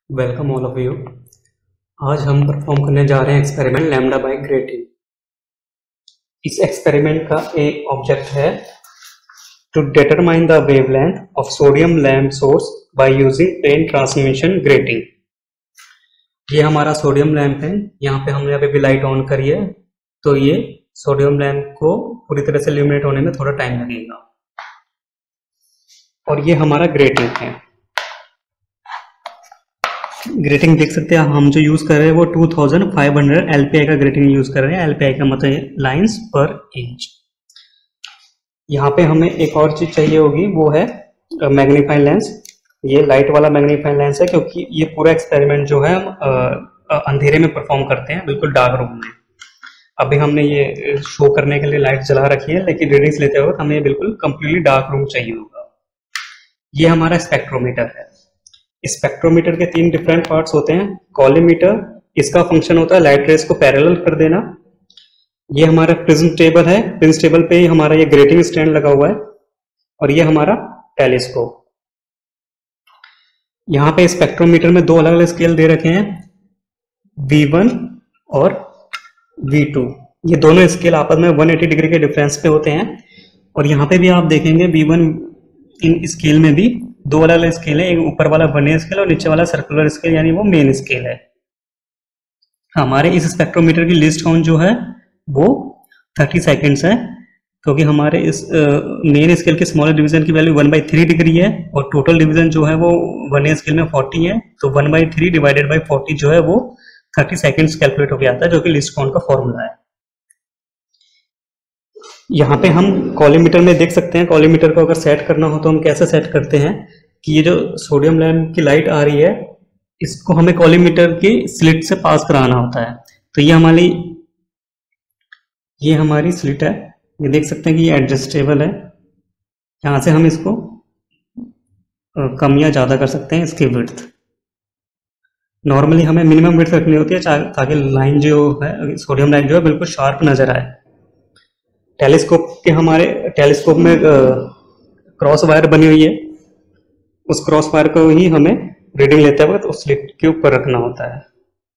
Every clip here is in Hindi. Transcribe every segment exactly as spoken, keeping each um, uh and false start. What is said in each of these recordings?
Welcome all of you. आज हम परफॉर्म करने जा रहे हैं एक्सपेरिमेंट लैम्डा बाय ग्रेटिंग। इस एक्सपेरिमेंट का एक ऑब्जेक्ट है to determine the wavelength of sodium lamp source by using plane transmission grating. ये हमारा सोडियम लैम्प है। यहाँ पे हमने अभी भी लाइट ऑन करी है, तो ये सोडियम लैम्प को पूरी तरह से इल्यूमिनेट होने में थोड़ा टाइम लगेगा। और ये हमारा ग्रेटिंग है। ग्रेटिंग देख सकते हैं हम जो यूज कर रहे हैं वो पच्चीस सौ एल पी आई का ग्रेटिंग यूज कर रहे हैं। एल पी आई का मतलब लाइंस पर इंच। यहाँ पे हमें एक और चीज चाहिए होगी, वो है मैग्नीफाइंग लेंस। ये लाइट वाला मैग्नीफाइंग लेंस है, क्योंकि ये पूरा एक्सपेरिमेंट जो है हम अंधेरे में परफॉर्म करते हैं, बिल्कुल डार्क रूम में। अभी हमने ये शो करने के लिए लाइट जला रखी है, लेकिन रीडिंग्स लेते वक्त हमें बिल्कुल कंप्लीटली डार्क रूम चाहिए होगा। ये हमारा स्पेक्ट्रोमीटर है। स्पेक्ट्रोमीटर के तीन डिफरेंट पार्ट्स होते हैं। कॉलीमीटर, इसका फंक्शन होता है लाइट रेस को पैरेलल कर देना। ये हमारा प्रिज्म टेबल है। प्रिज्म टेबल पे ही हमारा ये ग्रेटिंग स्टैंड लगा हुआ है। और ये हमारा टेलीस्कोप। यहाँ पे स्पेक्ट्रोमीटर में दो अलग अलग स्केल दे रखे हैं, वी वन और वी टू। ये दोनों स्केल आपस में एक सौ अस्सी डिग्री के डिफरेंस पे होते हैं। और यहाँ पे भी आप देखेंगे वी वन इन स्केल में भी दो अलग अलग स्केल है। एक ऊपर वाला वर्नियर स्केल और नीचे वाला सर्कुलर स्केल, यानी वो मेन स्केल है। हमारे इस स्पेक्ट्रोमीटर की लिस्ट काउंट जो है वो तीस सेकंड्स है, क्योंकि हमारे इस मेन uh, स्केल के स्मॉलर डिवीजन की value one by three degree है और टोटल डिवीजन जो है वो वर्नियर स्केल में फोर्टी है। तो one by three divided by forty जो है वो थर्टी सेकंड्स कैलकुलेट होकर आता है, जो कि लिस्ट काउंट का फॉर्मूला है। यहाँ पे हम कॉलीमीटर में देख सकते हैं। कॉलीमीटर को अगर सेट करना हो तो हम कैसे सेट करते हैं कि ये जो सोडियम लैम्प की लाइट आ रही है, इसको हमें कॉलीमीटर की स्लिट से पास कराना होता है। तो ये हमारी ये हमारी स्लिट है। ये देख सकते हैं कि ये एडजस्टेबल है। यहाँ से हम इसको कम या ज़्यादा कर सकते हैं इसकी विड्थ। नॉर्मली हमें मिनिमम विड्थ रखनी होती है ताकि लाइन जो है, सोडियम लाइन जो है, बिल्कुल शार्प नजर आए। टेलीस्कोप के हमारे टेलीस्कोप में क्रॉस वायर बनी हुई है। उस क्रॉस वायर को ही हमें रीडिंग लेते वक्त उस स्लिट के ऊपर रखना होता है।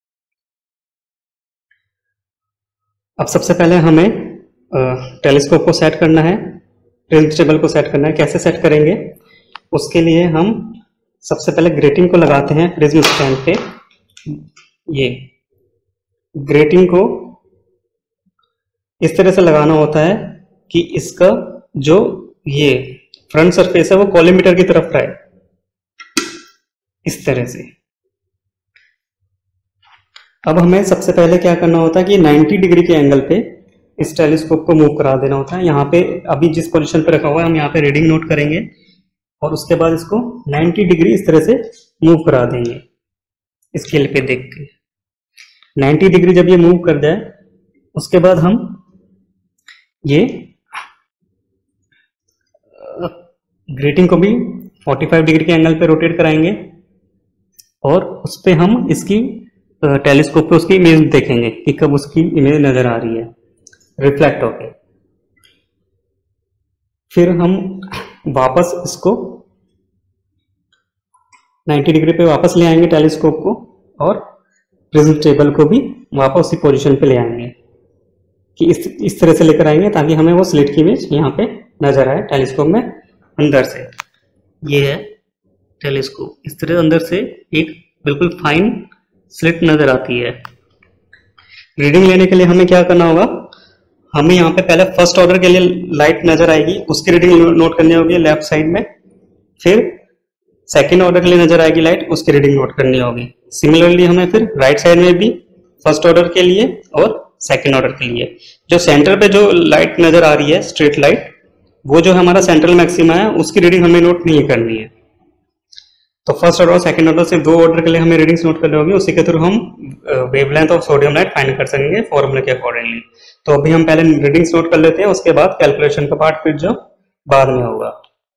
अब सबसे पहले हमें टेलीस्कोप को सेट करना है, प्रिज्म टेबल को सेट करना है। कैसे सेट करेंगे, उसके लिए हम सबसे पहले ग्रेटिंग को लगाते हैं प्रिज्म स्टैंड पे। ये ग्रेटिंग को इस तरह से लगाना होता है कि इसका जो ये फ्रंट सरफेस है वो कॉलीमीटर की तरफ रहे, इस तरह से। अब हमें सबसे पहले क्या करना होता है कि नब्बे डिग्री के एंगल पे इस टेलीस्कोप को मूव करा देना होता है। यहाँ पे अभी जिस पोजीशन पे रखा हुआ है हम यहाँ पे रीडिंग नोट करेंगे और उसके बाद इसको नब्बे डिग्री इस तरह से मूव करा देंगे स्केल पे देख के। नब्बे डिग्री जब ये मूव कर जाए, उसके बाद हम ये ग्रेटिंग को भी पैंतालीस डिग्री के एंगल पे रोटेट कराएंगे और उस पे हम इसकी टेलीस्कोप पे उसकी इमेज देखेंगे कि कब उसकी इमेज नजर आ रही है रिफ्लेक्ट होके। फिर हम वापस इसको नब्बे डिग्री पे वापस ले आएंगे टेलीस्कोप को, और प्रिज्म टेबल को भी वापस उसी पोजीशन पे ले आएंगे कि इस इस तरह से लेकर आएंगे ताकि हमें वो स्लिट की इमेज यहाँ पे नजर आए टेलीस्कोप में अंदर से। ये है टेलीस्कोप। इस तरह अंदर से एक बिल्कुल फाइन स्लिट नजर आती है। रीडिंग लेने के लिए हमें क्या करना होगा, हमें यहाँ पे पहले फर्स्ट ऑर्डर के लिए लाइट नजर आएगी, उसकी रीडिंग नोट करनी होगी लेफ्ट साइड में। फिर सेकेंड ऑर्डर के लिए नजर आएगी लाइट, उसकी रीडिंग नोट करनी होगी। सिमिलरली हमें फिर राइट साइड में भी फर्स्ट ऑर्डर के लिए और सेकेंड ऑर्डर के लिए। जो सेंटर पे जो लाइट नजर आ रही है स्ट्रेट लाइट, वो जो हमारा सेंट्रल मैक्सिमा है, उसकी रीडिंग हमें नोट नहीं करनी है। तो फर्स्ट ऑर्डर और सेकंड ऑर्डर से दो ऑर्डर के लिए हमें रीडिंग्स नोट करनी होगी। उसी के थ्रू हम wavelength of sodium light find कर सकेंगे फॉर्मूले के अकॉर्डिंगली। तो अभी हम पहले रीडिंग्स नोट कर लेते हैं, उसके बाद कैलकुलेशन का पार्ट फिर जो बाद में होगा।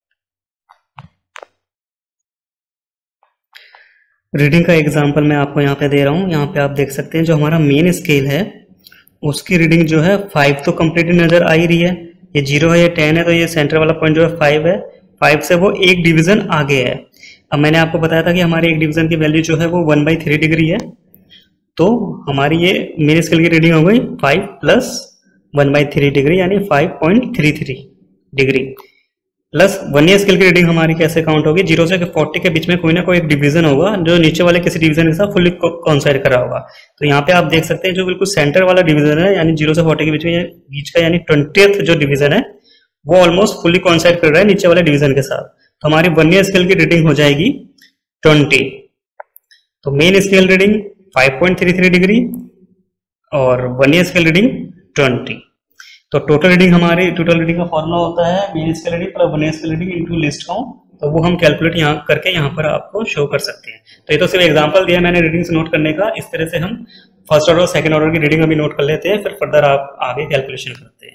रीडिंग का एग्जांपल मैं आपको यहाँ पे दे रहा हूँ। यहाँ पे आप देख सकते हैं जो हमारा मेन स्केल है उसकी रीडिंग जो है फाइव तो कंप्लीटली नजर आ ही रही है। ये जीरो है, ये टेन है, तो ये सेंटर वाला पॉइंट जो है फाइव है। फाइव से वो एक डिवीजन आगे है। अब मैंने आपको बताया था कि हमारे एक डिवीजन की वैल्यू जो है वो वन बाई थ्री डिग्री है, तो हमारी ये मेन स्केल की रीडिंग हो गई five plus one by three degree यानी five point three three degree plus vernier scale की रीडिंग हमारी कैसे काउंट होगी, जीरो से फोर्टी के बीच में कोई ना कोई एक डिवीजन होगा जो नीचे वाले किसी डिवीजन के साथ फुल्ली कॉन्साइड करा होगा। तो यहाँ पे आप देख सकते हैं जो बिल्कुल सेंटर वाला डिवीजन है यानी जीरो से फोर्टी के बीच में बीच का यानी ट्वेंटियथ जो डिवीजन है वो ऑलमोस्ट फुल्ली कॉन्साइड कर रहा है नीचे वाले डिवीजन के साथ। तो हमारी वन ईयर स्केल की रीडिंग हो जाएगी ट्वेंटी। तो main scale reading five point three three degree और vernier scale reading twenty. तो टोटल रीडिंग हमारी टोटल रीडिंग का फॉर्मूला होता है main scale reading plus vernier scale reading into least count. तो वो हम कैलकुलेट यहाँ करके यहाँ पर आपको शो कर सकते हैं। तो ये तो सिर्फ एग्जांपल दिया मैंने रीडिंग्स नोट करने का। इस तरह से हम फर्स्ट ऑर्डर और सेकंड ऑर्डर की रीडिंग अभी नोट कर लेते हैं, फिर फर्दर आप आगे कैलकुलेशन करते हैं।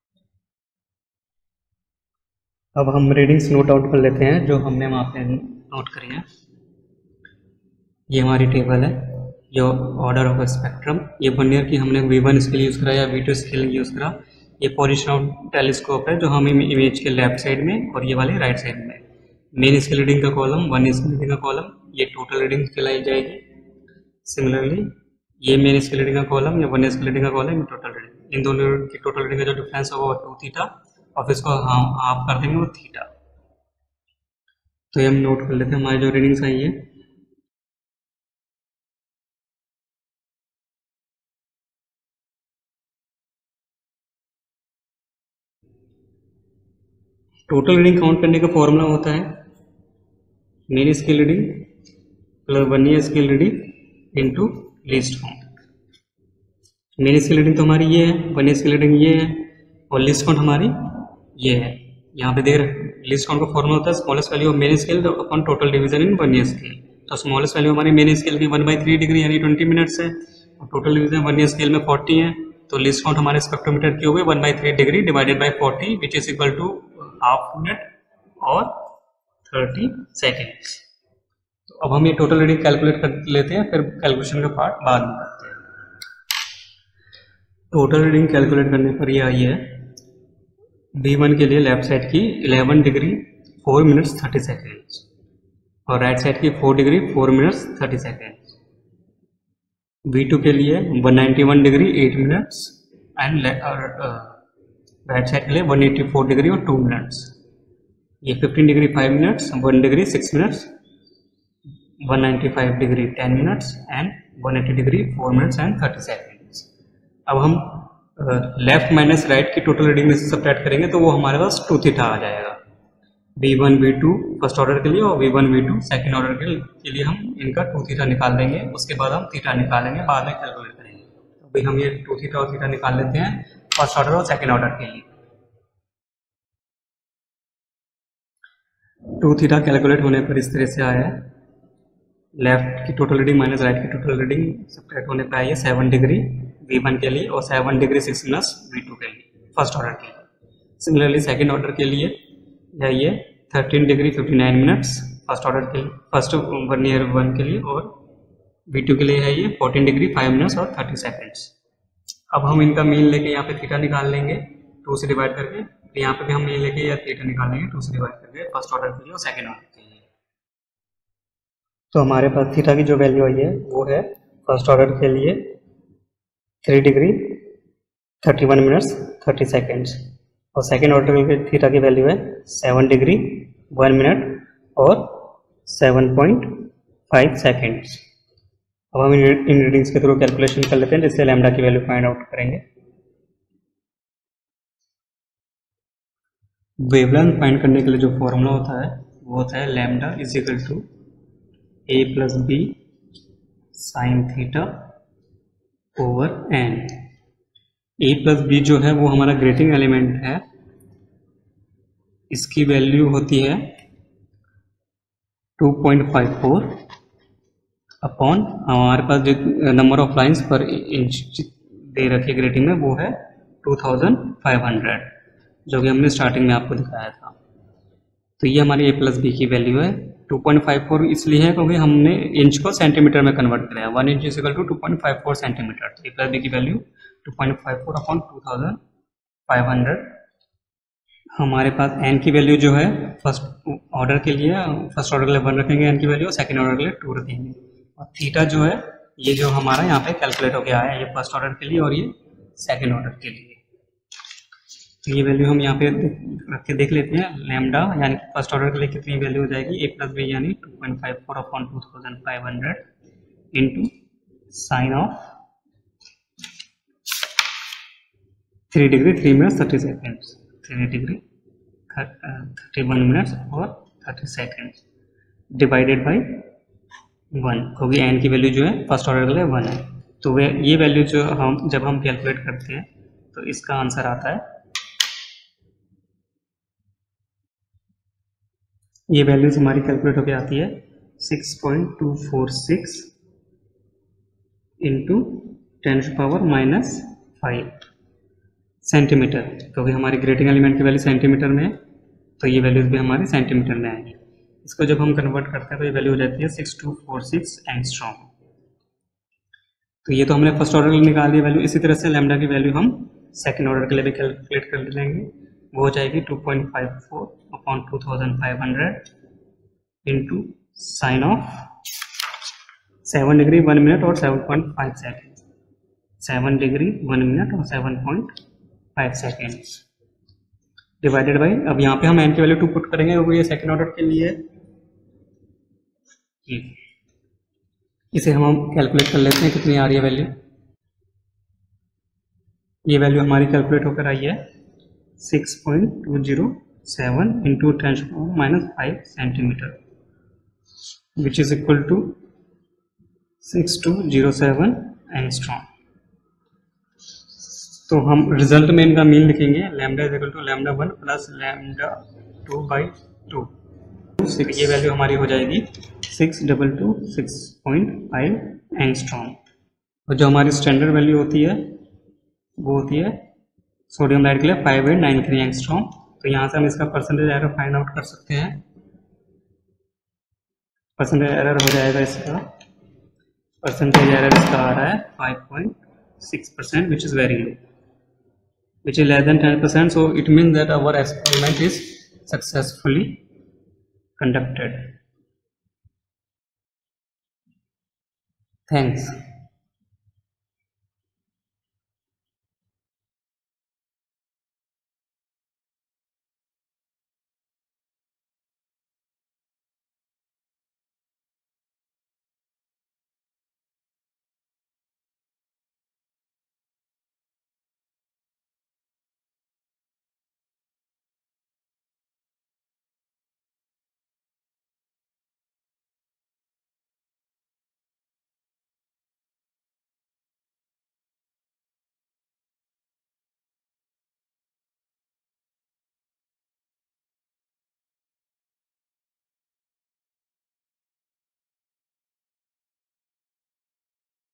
अब हम रीडिंग्स नोट आउट कर लेते हैं जो हमने वहाँ पे नोट करी है। ये हमारी टेबल है जो ऑर्डर ऑफ स्पेक्ट्रम, ये वन ईयर की हमने वी वन स्केल यूज़ करा या वी टू स्केल यूज़ करा। ये पोजीशन ऑफ टेलीस्कोप है जो हमें इमेज के लेफ्ट साइड में और ये वाले राइट साइड में। मेन स्केल रीडिंग का कॉलम, वन स्केल रीडिंग का कॉलम, ये टोटल रीडिंग कहलाई जाएगी। सिमिलरली ये मेन स्केल रीडिंग का कॉलम या वन स्केल रीडिंग का कॉलम, टोटल रीडिंग। इन दोनों की टोटल रीडिंग का जो डिफरेंस होगा वो टू थीटा और इसको हम हाफ कर देंगे वो थीटा। तो ये हम नोट कर लेते हैं हमारी जो रीडिंग्स आई है। टोटल रीडिंग काउंट करने का फॉर्मूला होता है main scale reading plus vernier scale reading into least count. Main scale reading तो हमारी ये है, वन ईयर स्केल रीडिंग ये है और लिस्ट काउंट हमारी ये है। यहाँ पे देख रहे लिस्ट काउंट का फॉर्मूला होता है smallest value of main scale upon total division in vernier scale. तो स्मॉलेस्ट वैल्यू हमारी मेन स्केल की वन बाई थ्री डिग्री यानी ट्वेंटी मिनट्स है और total division vernier scale में फोर्टी है। तो लिस्ट काउंट हमारे स्पेक्ट्रोमीटर की हो गई one by three degree divided by forty which is equal to half minute और थर्टी सेकेंड्स। तो अब हम ये टोटल रीडिंग कैलकुलेट कर लेते हैं, फिर कैलकुलेशन का पार्ट बाद में करते हैं। टोटल रीडिंग कैलकुलेट करने पर ये आई है बी वन के लिए लेफ्ट साइड की eleven degree four minutes thirty seconds और राइट साइड की four degree four minutes thirty seconds. B two के लिए one ninety one degree eight minutes and right side के लिए वन एटी फोर डिग्री और टू मिनट्स। ये fifteen degree five minutes, one degree six minutes, one ninety five degree ten minutes and one eighty degree four minutes and thirty seconds. अब हम लेफ्ट माइनस राइट की टोटल रीडिंग में से सब्ट्रैक्ट करेंगे तो वो हमारे पास टू थीटा आ जाएगा। V one V two first order के लिए और V one V two second order के लिए हम इनका टू थीटा निकाल देंगे। उसके बाद हम थीटा निकालेंगे, बाद में कैलकुलेट करेंगे। तो भाई हम ये टू थीटा और थीटा निकाल लेते हैं फर्स्ट ऑर्डर और सेकेंड ऑर्डर के लिए। टू थीटा कैलकुलेट होने पर इस तरह से आया है, लेफ्ट की टोटल रीडिंग माइनस राइट की टोटल रीडिंग सब्ट्रैक्ट होने पर आई है सेवन डिग्री वी वन के लिए और seven degree six minutes V two के लिए फर्स्ट ऑर्डर के लिए। सिमिलरली सेकेंड ऑर्डर के लिए या ये thirteen degree fifty nine minutes first order के लिए फर्स्ट वन ईयर वन के लिए और वी टू के लिए है ये फोर्टीन डिग्री फाइव मिनट्स और थर्टी सेकेंड्स। अब हम इनका मीन लेके यहाँ पे थीटा निकाल लेंगे टू से डिवाइड करके, तो यहाँ पे भी हम मीन लेके या थीटा निकाल लेंगे टू से डिवाइड करके फर्स्ट ऑर्डर के लिए और सेकेंड ऑर्डर के लिए। तो हमारे पास थीटा की जो वैल्यू आई है वो है फर्स्ट ऑर्डर के लिए three degree thirty one minutes thirty seconds और सेकेंड ऑर्डर के थीटा की वैल्यू है सेवन डिग्री वन मिनट और सेवन पॉइंट फाइव सेकेंड्स। अब हम इन रीडिंग्स के थ्रू कैलकुलेशन कर लेते हैं जिससे लैम्डा की वैल्यू फाइंड आउट करेंगे। वेवलेंथ फाइंड करने के लिए जो फॉर्मूला होता है वो होता है lambda is equal to A plus B sine theta over N. A plus B जो है वो हमारा ग्रेटिंग एलिमेंट है, इसकी वैल्यू होती है two point five four upon हमारे पास जो number of lines per inch दे रखी ग्रेटिंग में वो है टू थाउजेंड फाइव हंड्रेड जो कि हमने स्टार्टिंग में आपको दिखाया था। तो ये हमारी ए प्लस बी की वैल्यू है। टू पॉइंट फाइव फोर इसलिए है क्योंकि हमने इंच को सेंटीमीटर में कन्वर्ट किया है। One inch is equal to two point five four centimetre. तो ए प्लस बी की value two point five four upon two thousand five hundred हमारे पास एन की वैल्यू जो है फर्स्ट ऑर्डर के लिए फर्स्ट ऑर्डर के लिए वन रखेंगे एन की वैल्यू, और सेकेंड ऑर्डर के लिए टू रखेंगे। और थीटा जो है ये जो हमारा यहाँ पे कैलकुलेट होके आया है, ये फर्स्ट ऑर्डर के लिए और ये सेकेंड ऑर्डर के लिए। तो ये वैल्यू हम यहाँ पे रख के देख लेते हैं। लैम्डा यानी कि फर्स्ट ऑर्डर के लिए कितनी वैल्यू हो जाएगी, ए प्लस बी यानी two point five four upon two thousand five hundred into sine of three degree three minutes thirty second, three degree thirty one minutes और thirty second divided by one, क्योंकि एन की वैल्यू जो है फर्स्ट ऑर्डर के लिए वन है। तो वे ये वैल्यू जो हम जब हम कैलकुलेट करते हैं तो इसका आंसर आता है, ये वैल्यूज हमारी कैलकुलेट होकर आती है six point two four six into ten to power minus five centimetre, क्योंकि हमारी ग्रेटिंग एलिमेंट की वैल्यू सेंटीमीटर में है, तो ये वैल्यूज भी हमारी सेंटीमीटर में आएंगी। इसको जब हम कन्वर्ट करते हैं तो ये वैल्यू हो जाती है six two four six angstrom. तो ये तो हमने फर्स्ट ऑर्डर के लिए निकाल दी वैल्यू। इसी तरह से लैम्डा की वैल्यू हम सेकंड ऑर्डर के लिए भी कैलकुलेट कर लेंगे। वो हो जाएगी two point five four upon two thousand five hundred into sine of seven degree one minute और seven point five second, seven degree one minute और seven point five second divided by, अब यहाँ पे हम एन की वैल्यू टू पुट करेंगे क्योंकि ये सेकंड ऑर्डर के लिए। इसे हम कैलकुलेट कर लेते हैं कितनी आ रही है वैल्यू। ये वैल्यू हमारी कैलकुलेट होकर आई है six point two zero seven into ten minus five centimetre which is equal to six two zero seven angstrom. तो हम रिजल्ट में इनका मीन लिखेंगे, lambda is equal to lambda one plus lambda two by two. ये वैल्यू हमारी हो जाएगी six double two six point five angstrom. और जो हमारी स्टैंडर्ड वैल्यू होती है वो होती है सोडियम लाइट के लिए five eight nine three angstrom. तो यहाँ से हम इसका परसेंटेज एरर फाइंड आउट कर सकते हैं। परसेंटेज एरर हो जाएगा इसका, परसेंटेज एरर इसका आ रहा है five point six percent which is very low, which is less than ten percent, so it means that our experiment is successfully conducted. Thanks.